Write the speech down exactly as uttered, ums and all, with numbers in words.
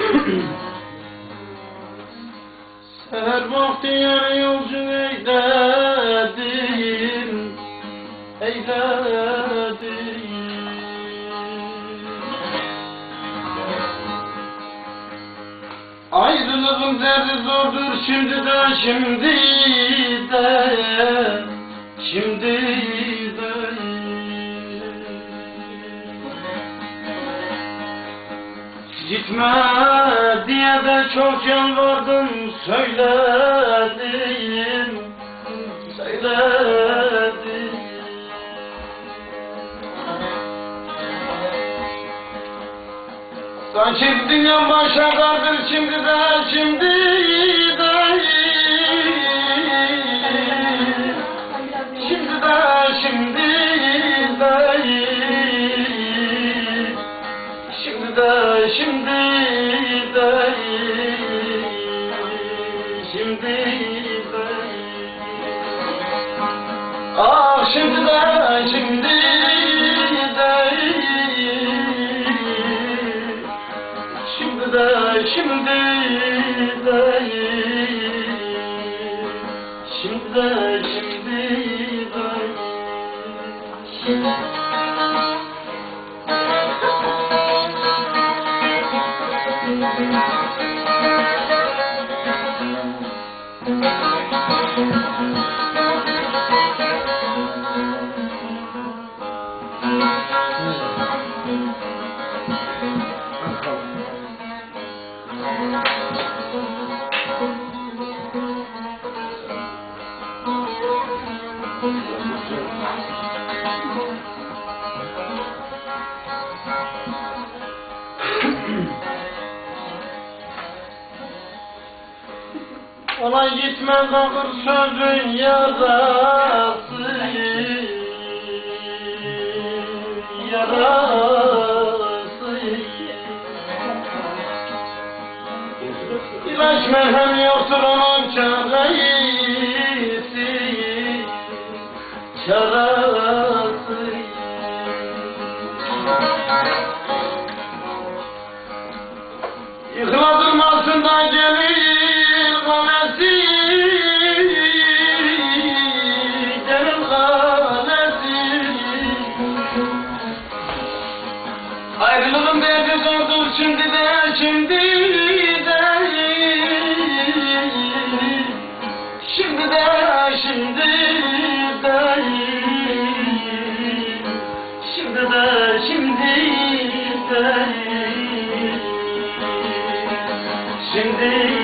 Seher vakti yar yolcu eyledim, eyledim. Ayrılığın derdi zordur şimdi de, şimdi de, şimdi de. Gitme diye de çok yalvardım, söyledim, söyledim. Sanki dünya başa kaldır şimdi de, şimdi de. Şimdi de, şimdi de. Şimdi de, şimdi de. Şimdi de. Ah şimdi de, şimdi de. Şimdi de, şimdi de. Şimdi de, şimdi de. Ona gitme kalır sözün yarası, yarası. İlaç merhem yoktur onun çaresi, çaresi. Yıkıla durmasın da gelir kanesi, gelir kanesi. Ayrılığın derdi zordur şimdi de, şimdi de. Şimdi de, şimdi de. Şimdi de, şimdi de. Şimdi